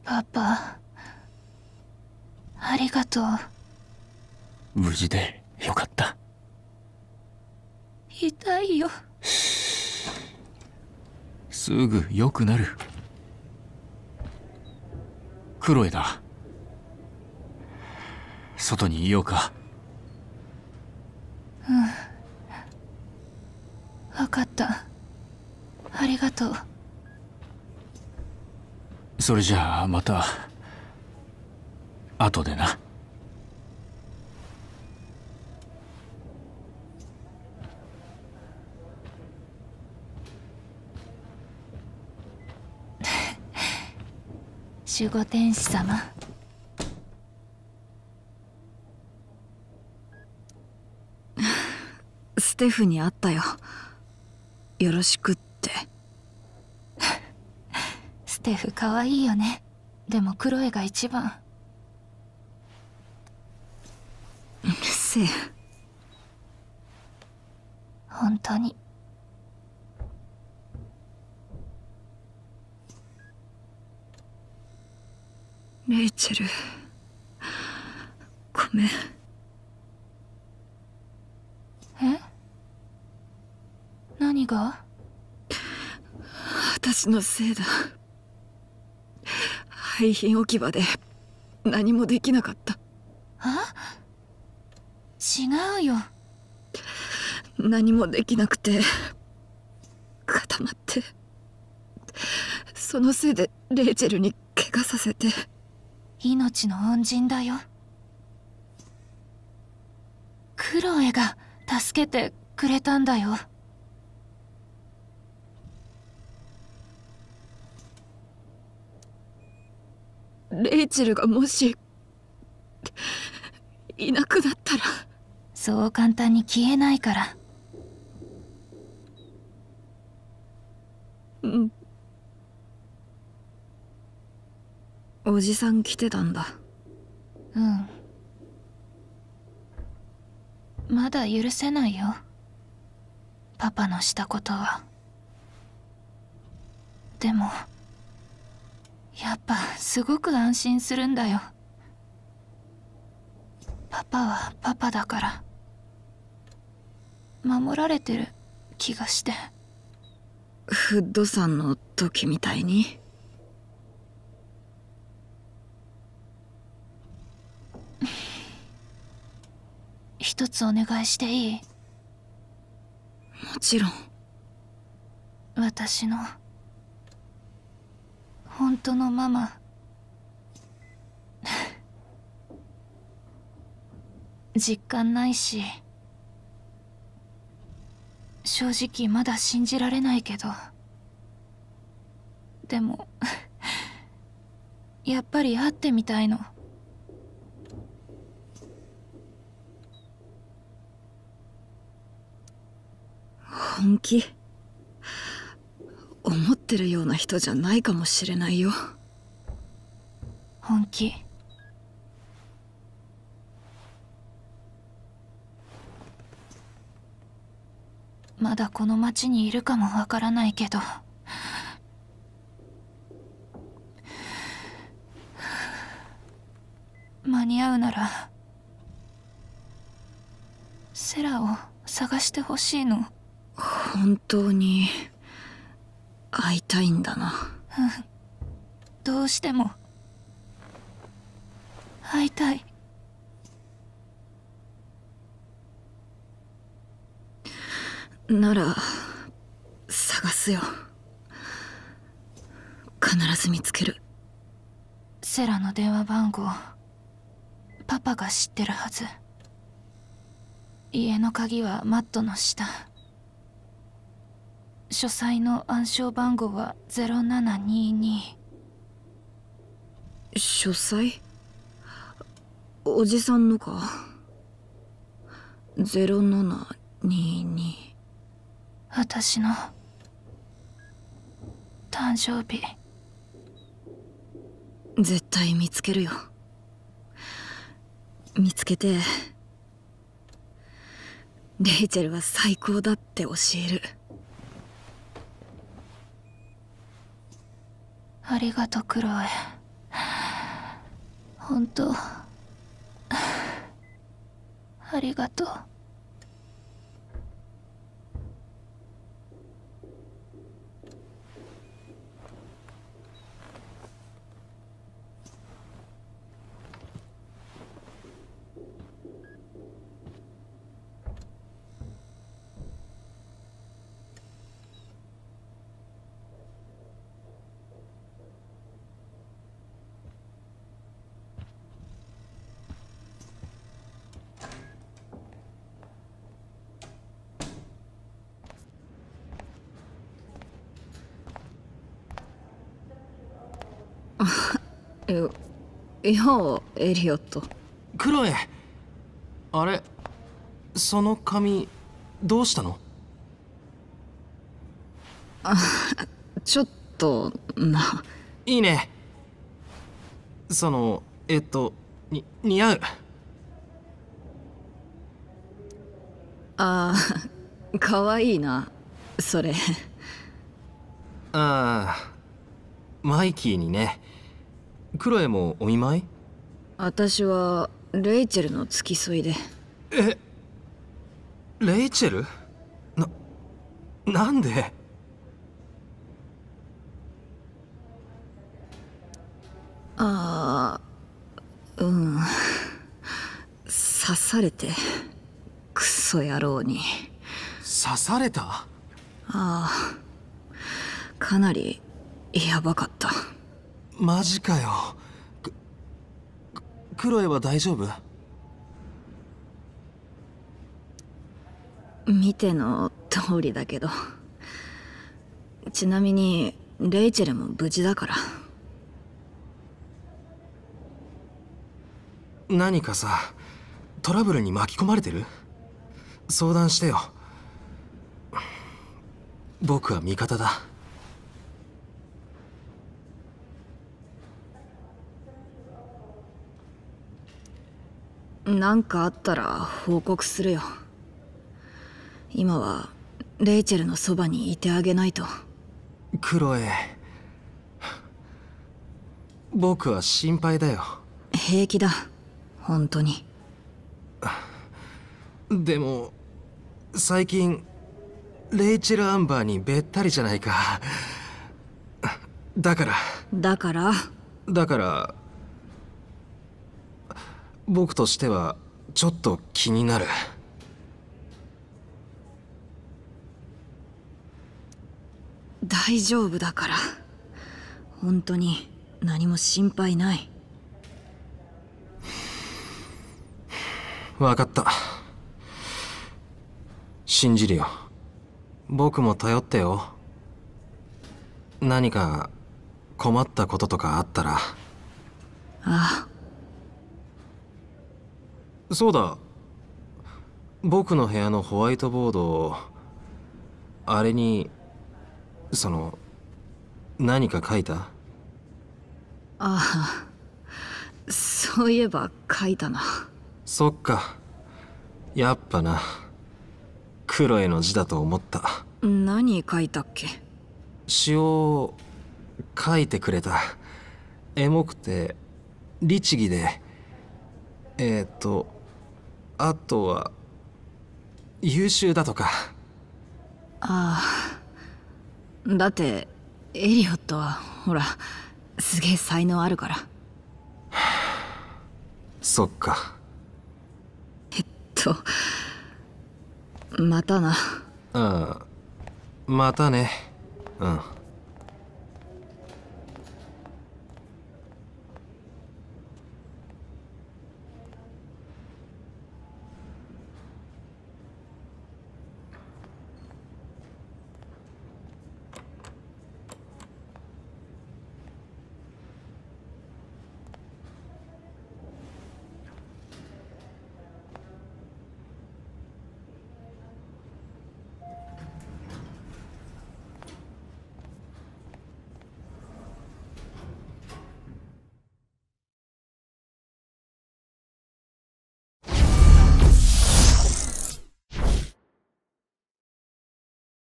パパ、ありがとう。 無事でよかった。 痛いよ。 すぐ良くなる。クロエだ。外にいようか。 うん、分かった。ありがとう。 それじゃあまた後でな。 守護天使様。 ステフに会ったよ。よろしくって。 ステフ可愛いよね。でもクロエが一番。 うるせえ。 本当に。 レイチェル、ごめん。 え？何が？ 私のせいだ。廃品置き場で何もできなかった。 あ？違うよ。 何もできなくて固まって、そのせいでレイチェルに怪我させて。 命の恩人だよ。クロエが助けてくれたんだよ。 レイチェルがもしいなくなったら。 そう簡単に消えないから。 うん。おじさん来てたんだ。 うん。まだ許せないよ。パパのしたことは。でもやっぱすごく安心するんだよ。パパはパパだから守られてる気がして。 フッドさんの時みたいに。 一つお願いしていい？ もちろん。 私の本当のママ実感ないし、正直まだ信じられないけど、でもやっぱり会ってみたいの。 本気？思ってるような人じゃないかもしれないよ。 本気。まだこの町にいるかもわからないけど、間に合うならセラを探してほしいの。 本当に会いたいんだな。 うん、どうしても会いたい。 なら探すよ。必ず見つける。 セラの電話番号パパが知ってるはず。家の鍵はマットの下。書斎の暗証番号は0722。 書斎？おじさんのか。0722。 私の誕生日。 絶対見つけるよ。見つけてレイチェルは最高だって教える。 ありがとうクロエ。 本当ありがとう。 よエリオット。 クロエ、あれ、その髪どうしたの？ ちょっといいね。似合う。 かわいいなそれ。 マイキーにね。クロエもお見舞い？ 私はレイチェルの付き添いで。 レイチェル？なんで？ 刺されて、クソ野郎に。 刺された？ かなりヤバかった。 マジかよ。クロエは大丈夫？ 見ての通りだけど。ちなみにレイチェルも無事だから。 何かさ、トラブルに巻き込まれてる？相談してよ。僕は味方だ。 なんかあったら報告するよ。今はレイチェルのそばにいてあげないと。 クロエ、僕は心配だよ。 平気だ、本当に。 でも最近レイチェル・アンバーにべったりじゃないか。だから僕としてはちょっと気になる。 大丈夫だから、本当に何も心配ない。 分かった。信じるよ。僕も頼ってよ。何か困ったこととかあったら。そうだ、僕の部屋のホワイトボードをあれに何か書いた？ そういえば書いたな。 そっか、やっぱな。クロエの字だと思った。 何書いたっけ？ 詩を書いてくれた。エモくて律儀で、あとは優秀だとか。 だってエリオットはほらすげえ才能あるから。 そっか。 またな。 またね。うん。